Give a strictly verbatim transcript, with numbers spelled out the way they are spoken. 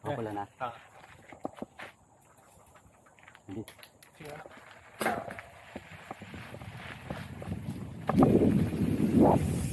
เอาไปเลยนะอ่าดิเชื่อแล้ว